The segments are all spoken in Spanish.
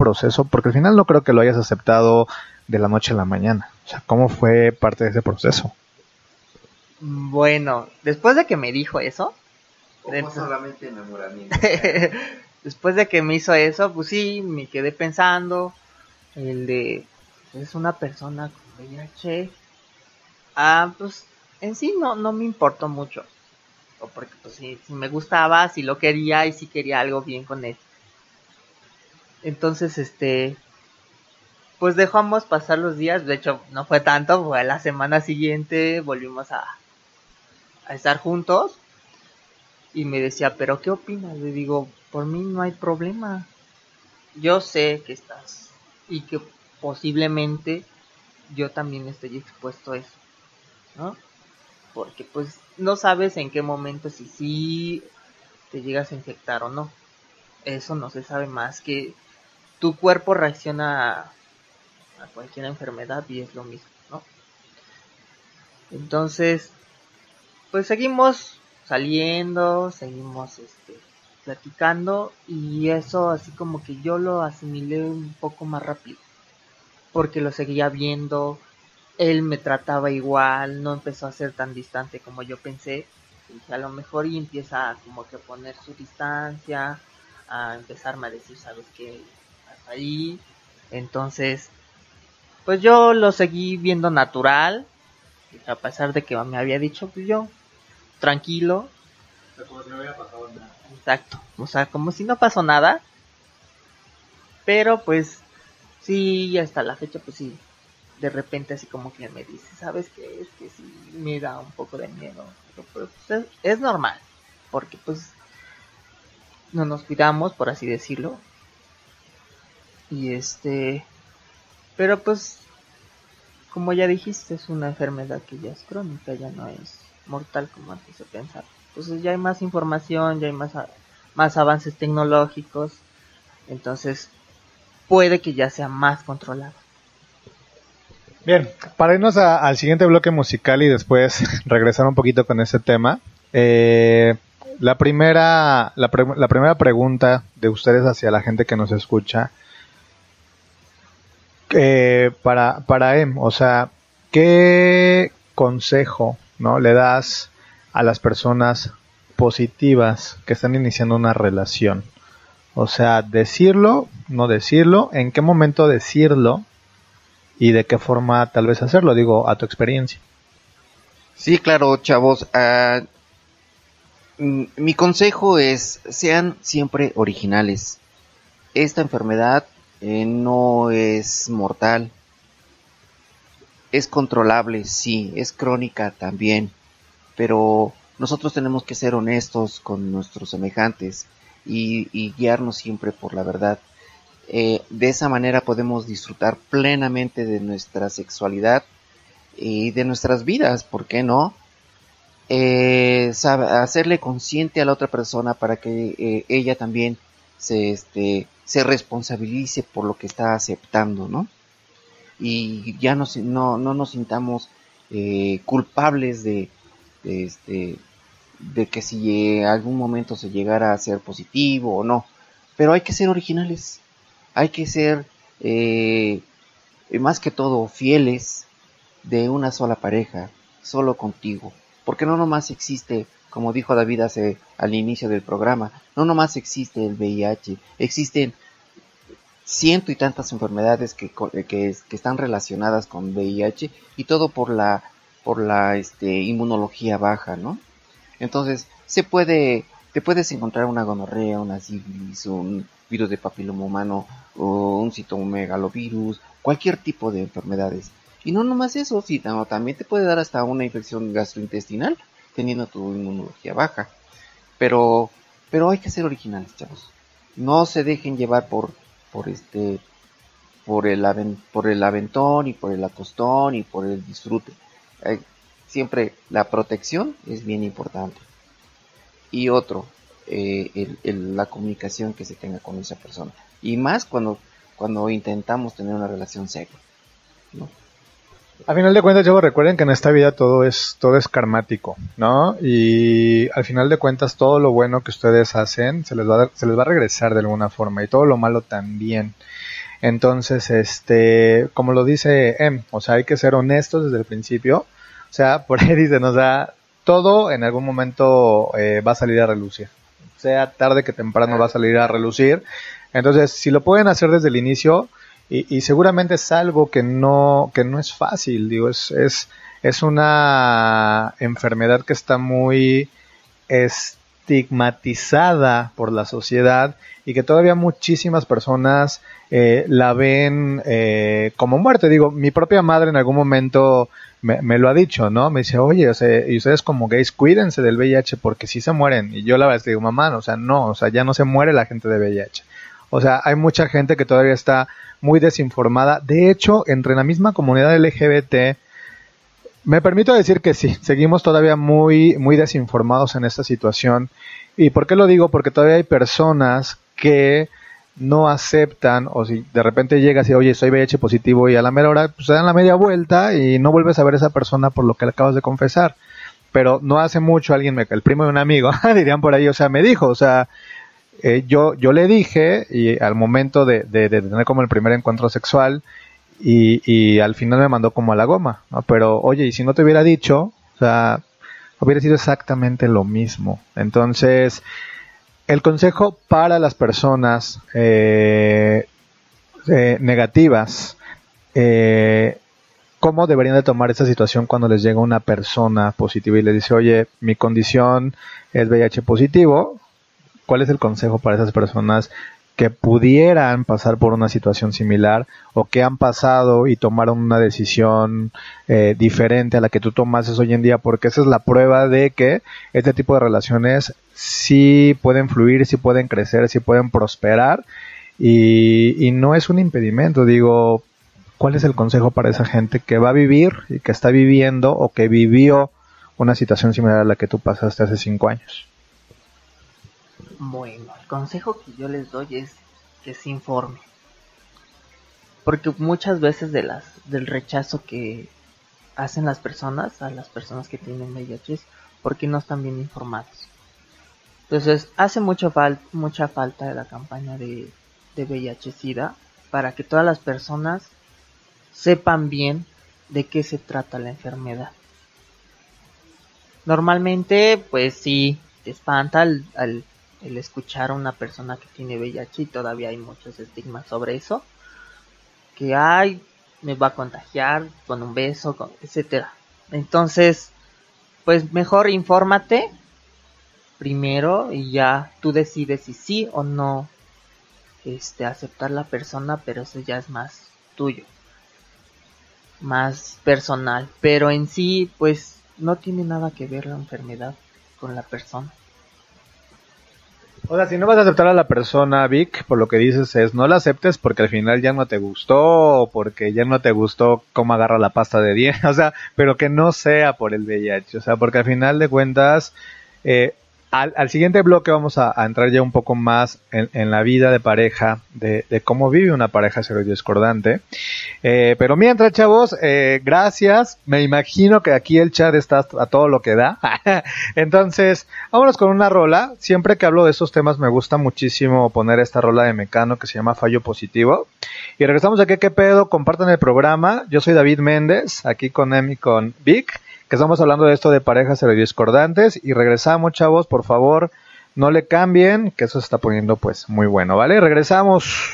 proceso? Porque al final no creo que lo hayas aceptado de la noche a la mañana. O sea, ¿cómo fue parte de ese proceso? Bueno, después de que me dijo eso, ¿O fue solamente enamoramiento? después de que me hizo eso, pues sí, me quedé pensando, el de, es una persona con VIH, pues en sí no me importó mucho, porque pues sí me gustaba, sí lo quería y sí quería algo bien con él. Entonces, pues dejamos pasar los días, de hecho no fue tanto, fue la semana siguiente, volvimos a estar juntos. Y me decía, ¿pero qué opinas? Le digo, por mí no hay problema. Yo sé que estás y que posiblemente yo también estoy expuesto a eso, ¿no? Porque pues no sabes en qué momento si sí te llegas a infectar o no. Eso no se sabe más que tu cuerpo reacciona a cualquier enfermedad y es lo mismo, ¿no? Entonces, pues seguimos saliendo, seguimos platicando y eso así como que yo lo asimilé un poco más rápido porque lo seguía viendo, él me trataba igual, no empezó a ser tan distante como yo pensé. Dije, a lo mejor y empieza como que a poner su distancia, a empezarme a decir, ¿sabes qué? Hasta ahí. Entonces, pues yo lo seguí viendo natural, a pesar de que me había dicho, pues yo, tranquilo. Pero como si no hubiera pasado nada. Exacto, o sea, como si no pasó nada. Pero pues, sí, hasta la fecha, pues sí, de repente así como que me dice, ¿sabes qué? Es que sí, me da un poco de miedo. Pero pues es normal, porque pues no nos cuidamos, por así decirlo. Y pero pues, como ya dijiste, es una enfermedad que ya es crónica, ya no es mortal como antes se pensaba. Entonces ya hay más información, ya hay más avances tecnológicos, entonces puede que ya sea más controlado. Bien, para irnos al siguiente bloque musical y después regresar un poquito con ese tema, la primera pregunta de ustedes hacia la gente que nos escucha, para Em, o sea, ¿qué consejo, no, le das a las personas positivas que están iniciando una relación? O sea, decirlo, no decirlo, en qué momento decirlo y de qué forma tal vez hacerlo, digo, a tu experiencia. Sí, claro, chavos. Mi consejo es, sean siempre originales. Esta enfermedad no es mortal. Es controlable, sí. Es crónica también. Pero nosotros tenemos que ser honestos con nuestros semejantes y guiarnos siempre por la verdad. De esa manera podemos disfrutar plenamente de nuestra sexualidad y de nuestras vidas, ¿por qué no? Hacerle consciente a la otra persona para que ella también se responsabilice por lo que está aceptando, ¿no? Y ya no nos sintamos culpables de que si en algún momento se llegara a ser positivo o no. Pero hay que ser originales, hay que ser más que todo fieles de una sola pareja, solo contigo. Porque no nomás existe, como dijo David al inicio del programa, no nomás existe el VIH, existen ciento y tantas enfermedades que están relacionadas con VIH y todo por la inmunología baja, ¿no? Entonces, te puedes encontrar una gonorrea, una sífilis, un virus de papiloma humano, o un citomegalovirus, cualquier tipo de enfermedades. Y no nomás eso, sino también te puede dar hasta una infección gastrointestinal, teniendo tu inmunología baja. Pero hay que ser originales, chavos. No se dejen llevar por el aventón y por el acostón y por el disfrute. Siempre la protección es bien importante. Y otro, la comunicación que se tenga con esa persona. Y más cuando intentamos tener una relación seria, ¿no? A final de cuentas, chavos, recuerden que en esta vida todo es karmático, ¿no? Y al final de cuentas, todo lo bueno que ustedes hacen se les va a regresar de alguna forma, y todo lo malo también. Entonces, como lo dice o sea, hay que ser honestos desde el principio. O sea, por ahí dicen, o sea, todo en algún momento va a salir a relucir. Sea tarde que temprano va a salir a relucir. Entonces, si lo pueden hacer desde el inicio, y seguramente es algo que no es fácil, digo, es una enfermedad que está muy estigmatizada por la sociedad y que todavía muchísimas personas la ven como muerte. Digo, mi propia madre en algún momento me lo ha dicho, ¿no? Me dice, oye, o sea, y ustedes como gays, cuídense del VIH porque sí se mueren. Y yo la verdad es que digo, mamá, o sea, no, o sea, ya no se muere la gente de VIH. O sea, hay mucha gente que todavía está muy desinformada. De hecho, entre la misma comunidad LGBT, me permito decir que sí, seguimos todavía muy, muy desinformados en esta situación. ¿Y por qué lo digo? Porque todavía hay personas que no aceptan, o si de repente llegas y, oye, soy VIH positivo, y a la mera hora pues, se dan la media vuelta y no vuelves a ver a esa persona por lo que le acabas de confesar. Pero no hace mucho alguien, el primo de un amigo, dirían por ahí, o sea, me dijo, o sea, yo le dije, y al momento de tener como el primer encuentro sexual, y al final me mandó como a la goma, ¿no? Pero, oye, y si no te hubiera dicho, o sea, hubiera sido exactamente lo mismo. Entonces, el consejo para las personas negativas, ¿cómo deberían de tomar esta situación cuando les llega una persona positiva y les dice, oye, mi condición es VIH positivo? ¿Cuál es el consejo para esas personas que pudieran pasar por una situación similar o que han pasado y tomaron una decisión diferente a la que tú tomases hoy en día? Porque esa es la prueba de que este tipo de relaciones sí pueden fluir, sí pueden crecer, sí pueden prosperar, y no es un impedimento. Digo, ¿cuál es el consejo para esa gente que va a vivir y que está viviendo o que vivió una situación similar a la que tú pasaste hace 5 años? Bueno, el consejo que yo les doy es que se informen. Porque muchas veces del rechazo que hacen las personas, a las personas que tienen VIH, porque no están bien informados. Entonces, hace mucha falta de la campaña de VIH-Sida para que todas las personas sepan bien de qué se trata la enfermedad. Normalmente, pues sí, te espanta el escuchar a una persona que tiene VIH, y todavía hay muchos estigmas sobre eso, que me va a contagiar con un beso, etcétera. Entonces, pues mejor infórmate primero y ya tú decides si sí o no aceptar la persona, pero eso ya es más tuyo, más personal. Pero en sí, pues no tiene nada que ver la enfermedad con la persona. O sea, si no vas a aceptar a la persona, Vic, por lo que dices es, no la aceptes porque al final ya no te gustó, o porque ya no te gustó cómo agarra la pasta de dientes, o sea, pero que no sea por el VIH, o sea, porque al final de cuentas, al siguiente bloque vamos a entrar ya un poco más en la vida de pareja, de cómo vive una pareja serodiscordante. Pero mientras, chavos, gracias. Me imagino que aquí el chat está a todo lo que da. Entonces, vámonos con una rola. Siempre que hablo de estos temas me gusta muchísimo poner esta rola de Mecano que se llama Fallo Positivo. Y regresamos aquí, ¿qué pedo? Compartan el programa. Yo soy David Méndez, aquí con Em y con Vic, que estamos hablando de esto de parejas serodiscordantes, y regresamos, chavos, por favor, no le cambien, que eso se está poniendo pues muy bueno, ¿vale? Regresamos.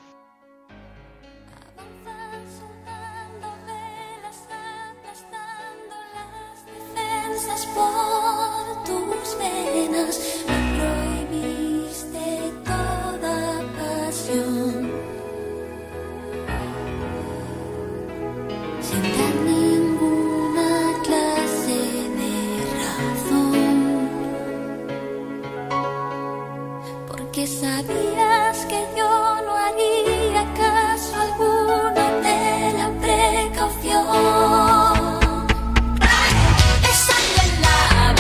Sabías que yo no haría caso alguno de la precaución. Besando en la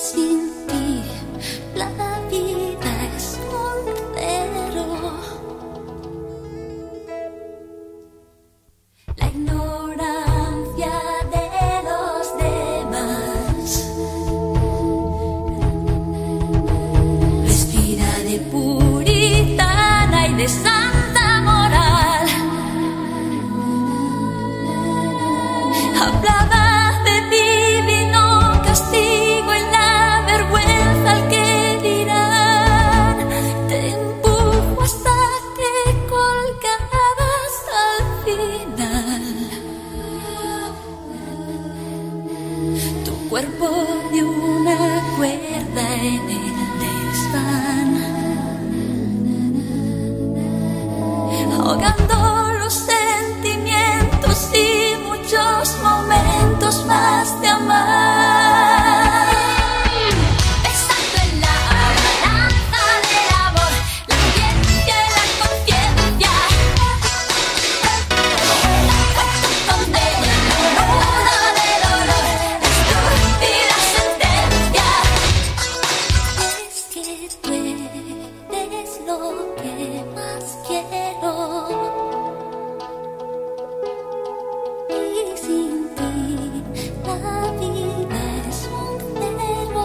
sin ti la vida es un cero. La ignorancia de los demás vestida de puritana y de santa moral hablaba de divino castigo y la vergüenza al que dirán. Te empujo hasta que colgabas al final. Tu cuerpo de una cuerda en el desván, ahogando los sentimientos y muchos momentos más de amar. Pesando en la balanza del amor, la ciencia y la conciencia, donde el nudo del dolor es tu y la sentencia. Es que tú eres lo que más quiero. Y sin ti la vida es un cero.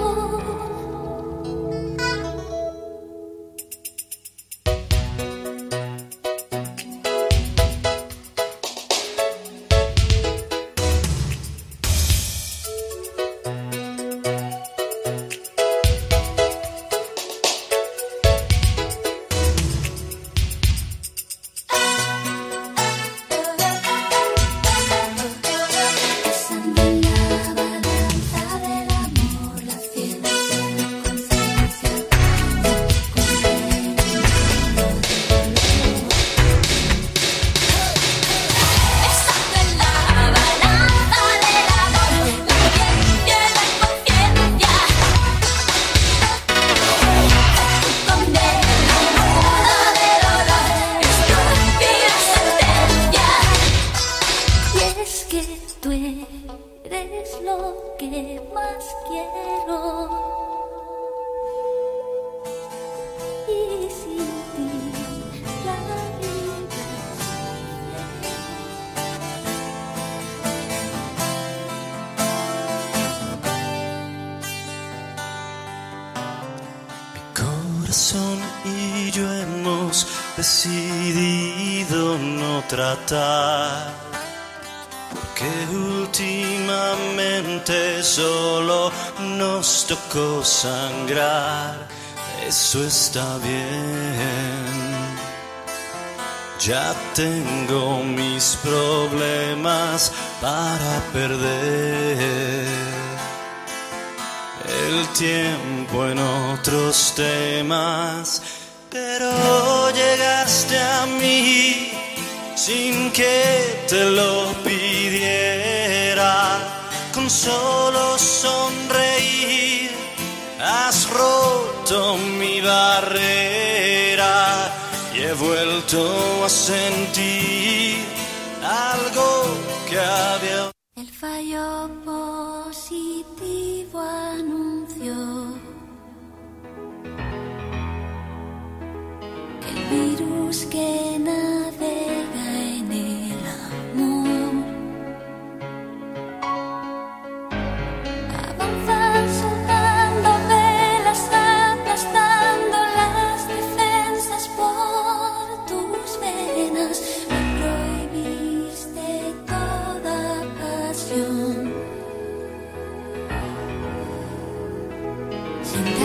Pesando en la balanza del amor, la ciencia y la conciencia, pesando en la balanza del amor, la ciencia y la conciencia, donde el nudo del dolor es tu y la sentencia. Y es que tú eres lo que más quiero. Y sin ti la vida Corazón y yo hemos decidido no tratar, porque últimamente solo nos tocó sangrar. Eso está bien. Ya tengo mis problemas para perder el tiempo en otros temas, pero llegaste a mí sin que te lo pidiera. Con solo sonreír has roto mi barrera y he vuelto a sentir algo que había. el fallo positivo anunció que el virus que navega en el amor avanza soldando velas, aplastando las defensas por tus venas. Me prohibiste toda pasión sin